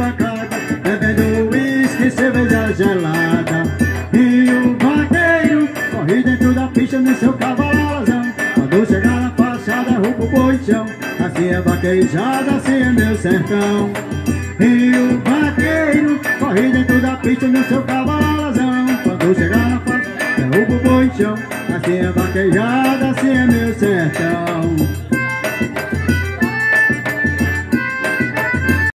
arquibancada, bebendo uísque e cerveja gelada. E o vaqueiro corre dentro da pista no seu cavalo alazão. Quando chegar na faixa derruba o boi de chão. Assim é vaquejada, assim é meu sertão. E o vaqueiro corre dentro da pista no seu cavalo alazão. Quando chegar na faixa derruba o boi de chão. Assim é vaquejada, assim é meu sertão.